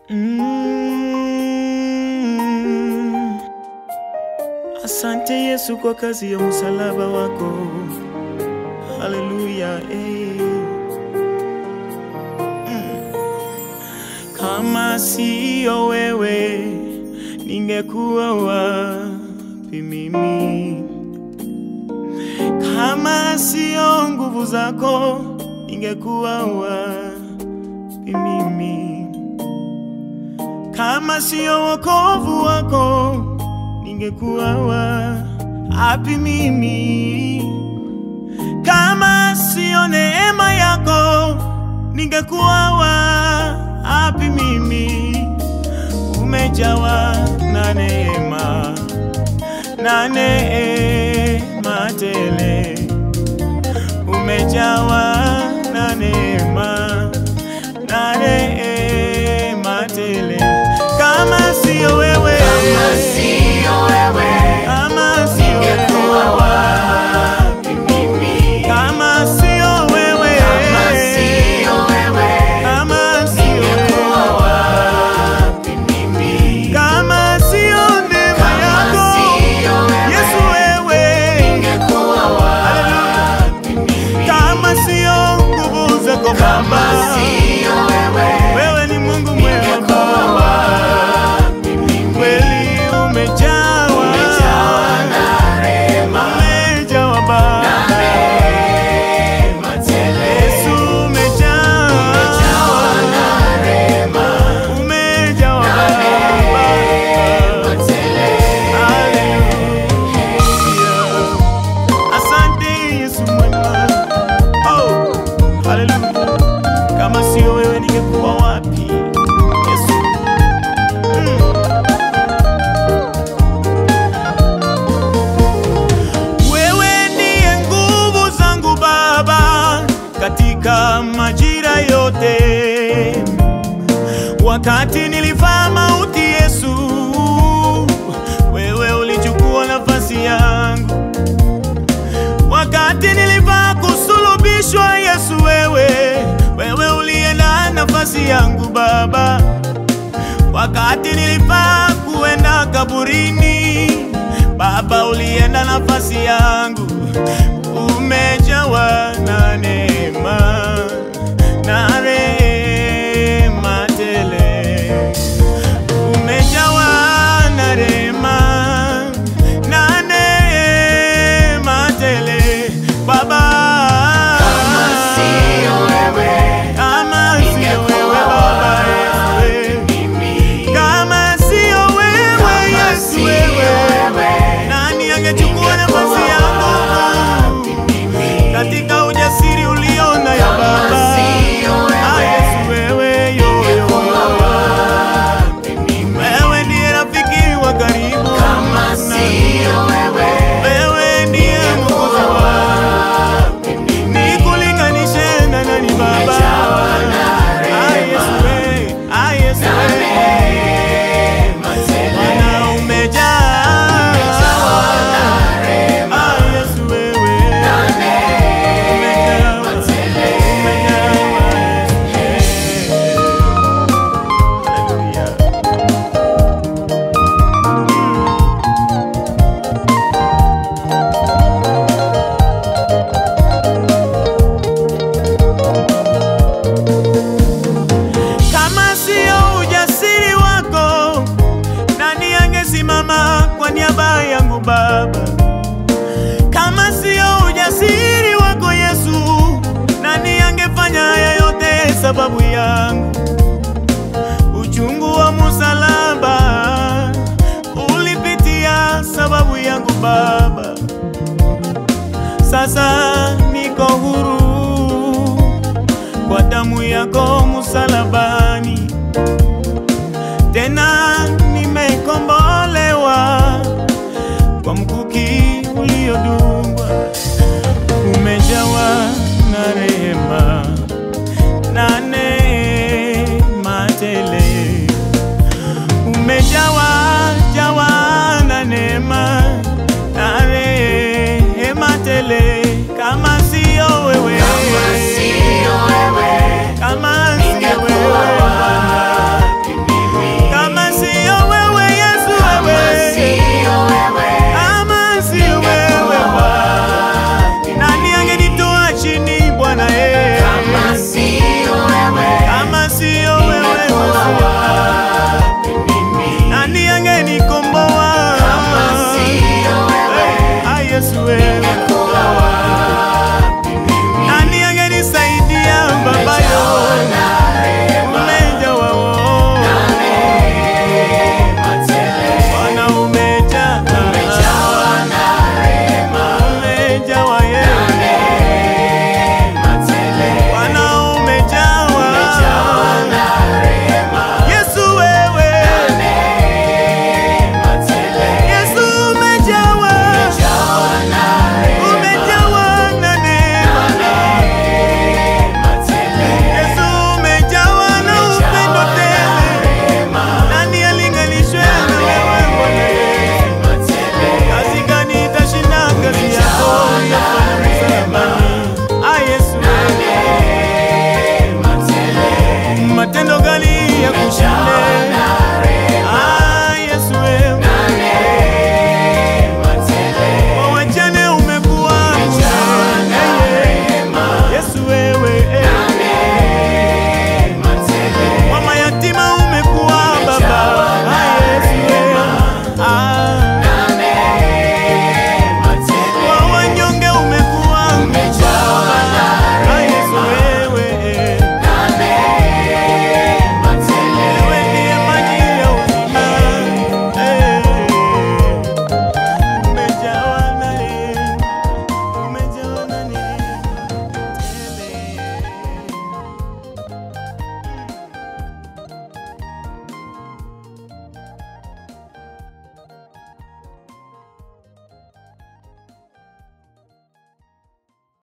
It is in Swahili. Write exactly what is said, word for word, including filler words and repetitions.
Mm. Asante Yesu kwa kazi ya msalaba wako. Haleluya. Eh. Mm. Kama sio wewe ningekuwa wapi mimi? Kama sio nguvu zako ningekuwa wapi mimi? Kama sio wokovu wako ningekuwa wapi mimi? Kama sio neema yako ningekuwa wapi mimi? Umejawa na neema, na neema tele. Umejawa na neema, na neema tele. Kama sio wewe, kama sio wewe, kama sio ningekuwa wapi mimi? Kama sio wewe, kama sio wewe, kama sio ningekuwa wapi mimi? Kama sio neema yako Yesu, wewe ningekuwa wapi mimi? kama sio nguvu zako Baba, kama sio wewe, wewe ni Mungu mwema. Kweli umejawa na rehema, umejawa Baba, na rehema tele. Yesu umejawa na rehema, umejawa na Baba, rehema tele. haleluya. Asante Yesu mwema. Oh, haleluya. Kama sio wewe ningekuwa wapi Yesu? Mm. Wewe ndiye nguvu zangu Baba katika majira yote. Wakati nilifaa mauti Yesu, wewe ulichukua nafasi yangu. Wakati nilifaa kusulubishwa Yesu, wewe wewe ulienda nafasi yangu Baba. Wakati nilifaa kuenda kaburini Baba, ulienda nafasi yangu. Umejawa na neema, na rehema tele. Umejawa na rehema, na neema tele Baba. Kama sio wewe, Kama sio wewe Baba Yesu, mimi. kama sio wewe Yesu, sio wewe wewe, nani angechukua nafasi yangu katika ujasiri uliona ya Baba? Kama sio wewe, Ah, Yesu wewe, yo, yo, wewe ndiye rafiki wa karibu. kama sio wewe, Wewe ndiye Mwokozi wangu. Nikulinganishe na nani Baba? Ah, Yesu wewe, ah, Yesu wewe, Bwana umejaa. Ah, Yesu wewe, umejawa, umejawa, Haleluya. Kama sio ujasiri wako, nani angesimama kwa niaba yangu Baba? Kama sio ujasiri wako Yesu, nani angefanya haya yote sababu yangu? Uchungu wa msalaba ulipitia sababu yangu Baba. Sasa niko huru kwa damu yako msalabani, tena nimekombolewa kwa mkuki uliodungwa. Umejawa na